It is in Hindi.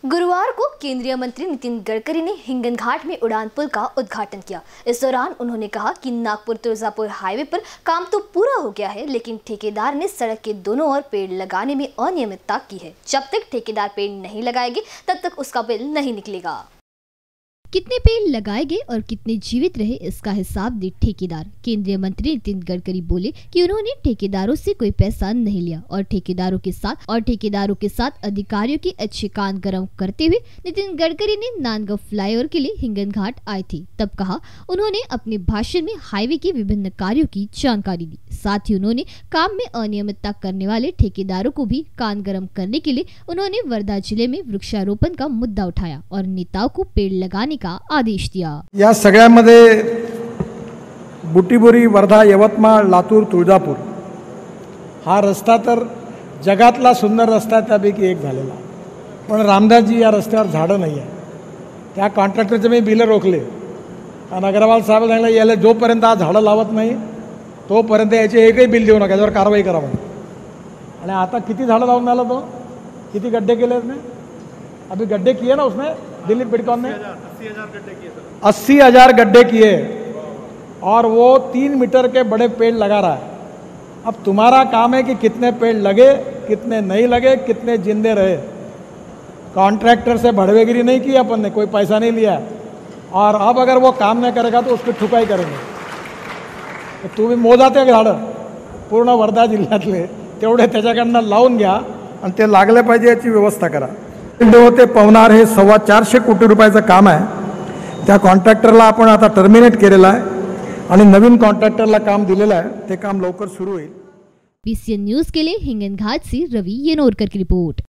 गुरुवार को केंद्रीय मंत्री नितिन गडकरी ने हिंगन घाट में उड़ान पुल का उद्घाटन किया। इस दौरान उन्होंने कहा कि नागपुर तुळजापुर हाईवे पर काम तो पूरा हो गया है, लेकिन ठेकेदार ने सड़क के दोनों ओर पेड़ लगाने में अनियमितता की है। जब तक ठेकेदार पेड़ नहीं लगाएंगे तब तक उसका बिल नहीं निकलेगा। कितने पेड़ लगाए गए और कितने जीवित रहे, इसका हिसाब दे ठेकेदार। केंद्रीय मंत्री नितिन गडकरी बोले कि उन्होंने ठेकेदारों से कोई पैसा नहीं लिया और ठेकेदारों के साथ अधिकारियों की अच्छे कान गरम करते हुए नितिन गडकरी ने नांदगांव फ्लाईओवर के लिए हिंगन घाट आए थे। तब कहा उन्होंने अपने भाषण में हाईवे के विभिन्न कार्यों की जानकारी दी। साथ ही उन्होंने काम में अनियमितता करने वाले ठेकेदारों को भी कान गरम करने के लिए उन्होंने वर्धा जिले में वृक्षारोपण का मुद्दा उठाया और नेताओं को पेड़ लगाने का आदेश दिया। या सगळ्यामध्ये बुटीबोरी, वर्धा, यवतमाळ, लातूर, तुळजापूर हा रस्ता तर जगातला सुंदर रस्ता त्यापैकी एक झालेला, पण रामदासजी या रस्त्यावर झाडं नाही आहे। त्या कॉन्ट्रॅक्टरचे मी बिलं रोखले आणि अग्रवाल साहेब सांगितलं याला जोपर्यंत हा झाडं लावत नाही तोपर्यंत याचे एकही बिल देऊ नका, याच्यावर कारवाई करा म्हणून। आणि आता किती झाडं लावून आला तो, किती गड्ढे केले उसने, अभी गड्ढे किए ना उसने, दिलीप बिडकॉन ने 80,000 गड्ढे किए और वो 3 मीटर के बड़े पेड़ लगा रहा है। अब तुम्हारा काम है कि कितने पेड़ लगे, कितने नहीं लगे, कितने जिंदे रहे। कॉन्ट्रैक्टर से भड़वेगिरी नहीं की अपन ने, कोई पैसा नहीं लिया और अब अगर वो काम नहीं करेगा तो उसकी ठुकाई करेंगे। तो तुम्ही मोजाते झाडं पूर्ण वर्धा जिल्ह्यातले तेवढे त्याच्याकडनं लावून घ्या आणि ते लागले पाहिजे याची व्यवस्था करा। होते पवनार हे 425 कोटी रुपयाचं काम आहे। त्या कॉन्ट्रॅक्टरला आपण आता टर्मिनेट केलेलं आहे आणि नवीन कॉन्ट्रॅक्टरला काम दिलेलं आहे, ते काम लवकर सुरू होईल। PCN न्यूज के लिए हिंगन घाट से रवि येनोरकर की रिपोर्ट।